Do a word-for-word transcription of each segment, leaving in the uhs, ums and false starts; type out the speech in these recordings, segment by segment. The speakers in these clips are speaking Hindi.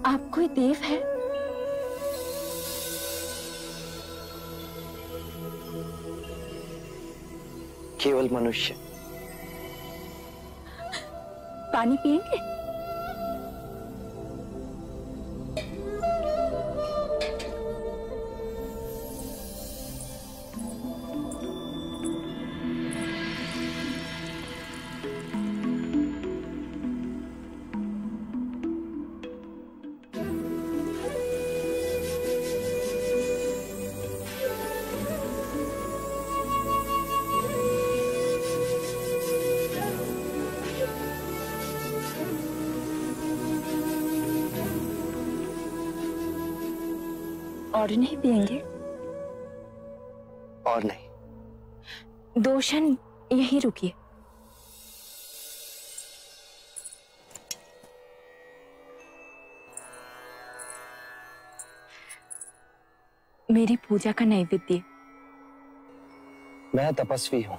आप कोई देव है? केवल मनुष्य। पानी पिएंगे? और नहीं पिएंगे? और नहीं। दो क्षण यहीं रुकिए। मेरी पूजा का नैवेद्य। मैं तपस्वी हूं।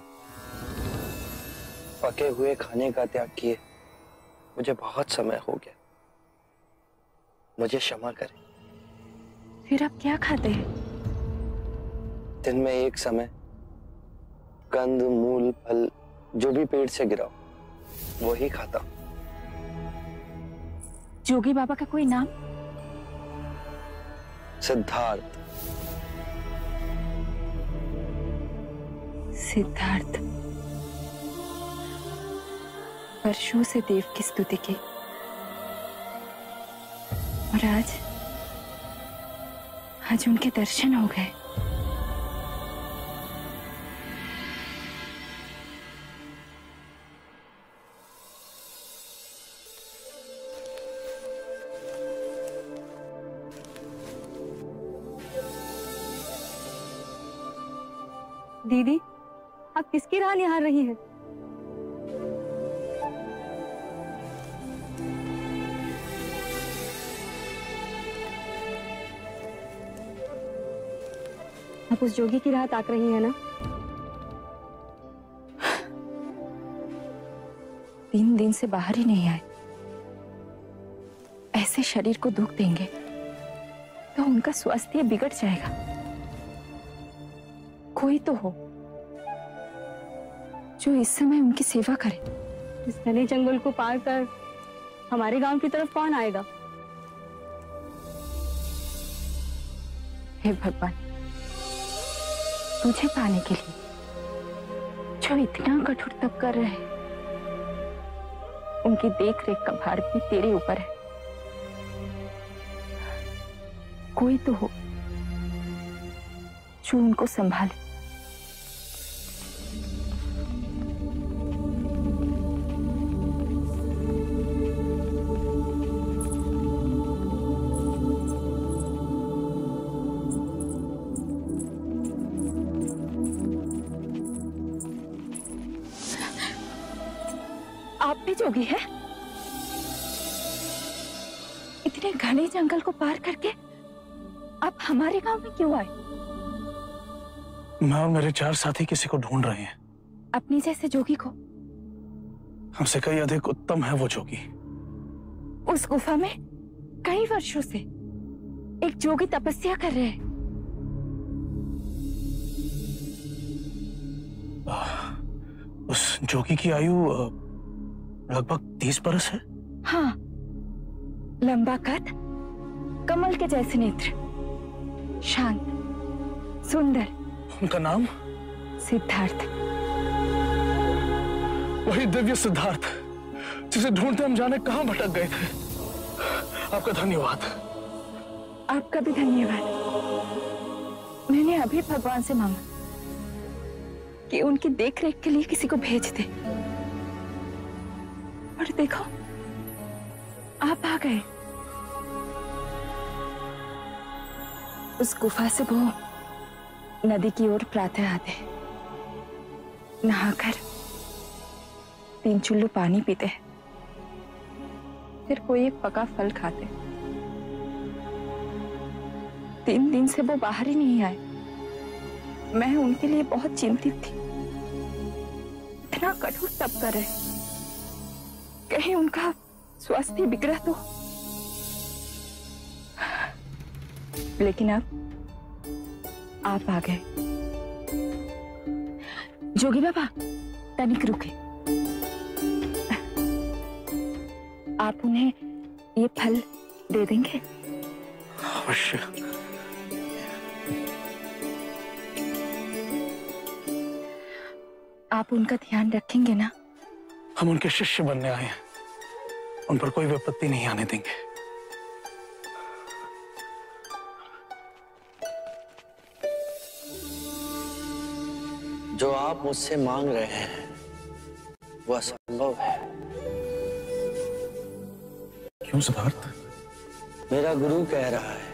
पके हुए खाने का त्याग किए मुझे बहुत समय हो गया। मुझे क्षमा करें। फिर आप क्या खाते हैं? दिन में एक समय कंद मूल फल जो भी पेड़ से गिरा वो ही खाता। जोगी बाबा का कोई नाम? सिद्धार्थ। सिद्धार्थ। वर्षों से देव की स्तुति की और आज आज उनके दर्शन हो गए। दीदी, आप किसकी राह निहार रही हैं? आप उस जोगी की राह ताक रही है ना? तीन दिन से बाहर ही नहीं आए। ऐसे शरीर को दुख देंगे तो उनका स्वास्थ्य बिगड़ जाएगा। कोई तो हो जो इस समय उनकी सेवा करे। इस घने जंगल को पार कर हमारे गांव की तरफ कौन आएगा? हे भगवान, तुझे पाने के लिए जो इतना कठोर तप कर रहे हैं, उनकी देख रेख का भार भी तेरे ऊपर है। कोई तो हो जो उनको संभाले। आप भी जोगी है? इतने घने जंगल को पार करके आप हमारे गांव में क्यों आए? मैं और मेरे चार साथी किसी को ढूंढ रहे हैं। अपनी जैसे जोगी को? हमसे कई अधिक उत्तम है वो जोगी। उस गुफा में कई वर्षों से एक जोगी तपस्या कर रहे हैं। उस जोगी की आयु लगभग तीस बरस है। हाँ, लंबा कद, कमल के जैसे नेत्र, शांत, सुंदर। उनका नाम? सिद्धार्थ। वही दिव्य सिद्धार्थ जिसे ढूंढते हम जाने कहां भटक गए थे। आपका धन्यवाद। आपका भी धन्यवाद। मैंने अभी भगवान से मांगा कि उनकी देखरेख के लिए किसी को भेज दे, और देखो आप आ गए। उस गुफा से वो नदी की ओर प्रातः आते, नहाकर तीन चुल्लू पानी पीते, फिर कोई एक पका फल खाते। तीन दिन से वो बाहर ही नहीं आए। मैं उनके लिए बहुत चिंतित थी। इतना कठोर तप कर रहे, कहीं उनका स्वास्थ्य बिगड़ा तो। लेकिन अब आप आ गए। जोगी बाबा तनिक रुके। आप उन्हें ये फल दे देंगे? अवश्य। आप उनका ध्यान रखेंगे ना? हम उनके शिष्य बनने आए हैं, उन पर कोई विपत्ति नहीं आने देंगे। जो आप मुझसे मांग रहे हैं वो असंभव है। क्यों सिद्धार्थ? मेरा गुरु कह रहा है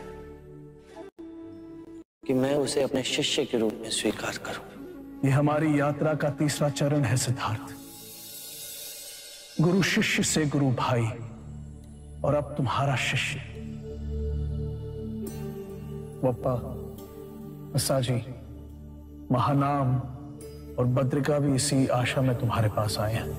कि मैं उसे अपने शिष्य के रूप में स्वीकार करूं। ये हमारी यात्रा का तीसरा चरण है सिद्धार्थ। गुरु शिष्य से गुरु भाई, और अब तुम्हारा शिष्य। वप्पा, असाजी, महानाम और बद्रिका भी इसी आशा में तुम्हारे पास आए हैं।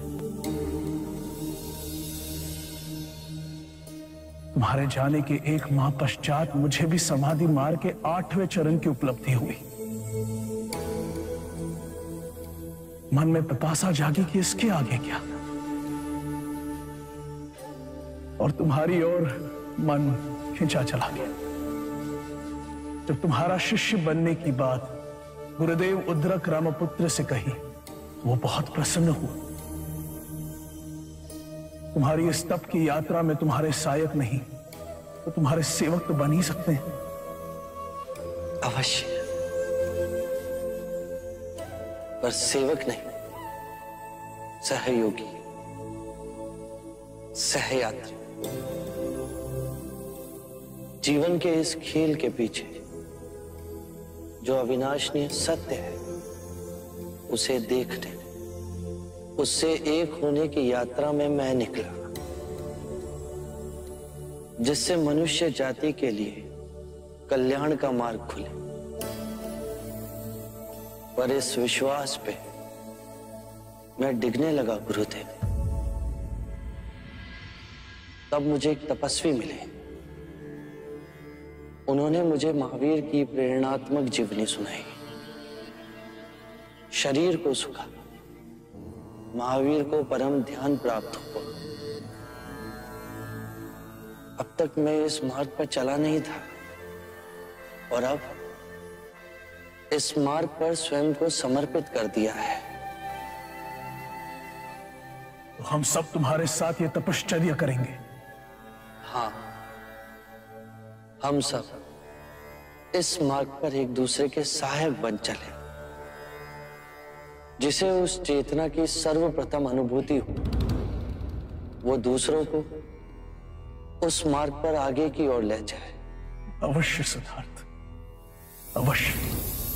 तुम्हारे जाने के एक माह पश्चात मुझे भी समाधि मार्ग के आठवें चरण की उपलब्धि हुई। मन में पिपासा जागी कि इसके आगे क्या, और तुम्हारी ओर मन खिंचा चला गया। जब तुम्हारा शिष्य बनने की बात गुरुदेव उद्रक रामपुत्र से कही, वो बहुत प्रसन्न हुआ। तुम्हारी इस तप की यात्रा में तुम्हारे सहायक नहीं तो तुम्हारे सेवक तो बन ही सकते हैं। अवश्य, पर सेवक नहीं, सहयोगी, सहयात्री। जीवन के इस खेल के पीछे जो अविनाशनीय सत्य है, उसे देखने, उससे एक होने की यात्रा में मैं निकला, जिससे मनुष्य जाति के लिए कल्याण का मार्ग खुले। पर इस विश्वास पे मैं डिगने लगा गुरुदेव। तब मुझे एक तपस्वी मिले। उन्होंने मुझे महावीर की प्रेरणात्मक जीवनी सुनाई। शरीर को सुखा, महावीर को परम ध्यान प्राप्त हुआ। अब तक मैं इस मार्ग पर चला नहीं था, और अब इस मार्ग पर स्वयं को समर्पित कर दिया है। तो हम सब तुम्हारे साथ ये तपश्चर्या करेंगे। हाँ, हम सब इस मार्ग पर एक दूसरे के सहायक बन चले। जिसे उस चेतना की सर्वप्रथम अनुभूति हो, वो दूसरों को उस मार्ग पर आगे की ओर ले जाए। अवश्य सिद्धार्थ, अवश्य।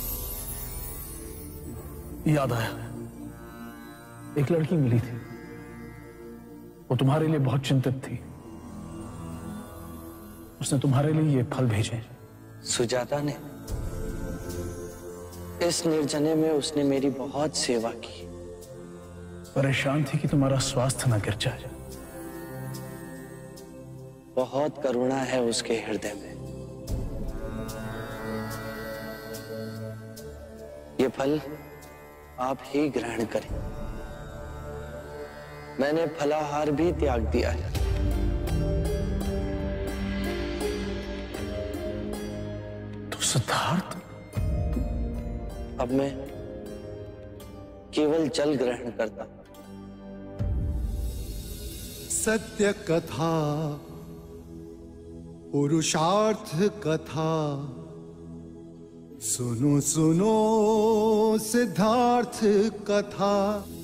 याद आया, एक लड़की मिली थी, वो तुम्हारे लिए बहुत चिंतित थी। उसने तुम्हारे लिए ये फल भेजे। सुजाता ने? इस निर्जने में उसने मेरी बहुत सेवा की। परेशान थी कि तुम्हारा स्वास्थ्य न गिर जाए। बहुत करुणा है उसके हृदय में। ये फल आप ही ग्रहण करें। मैंने फलाहार भी त्याग दिया है। तो सिद्धार्थ, अब मैं केवल जल ग्रहण करता हूं। सत्य कथा, पुरुषार्थ कथा, सुनो सुनो सिद्धार्थ कथा।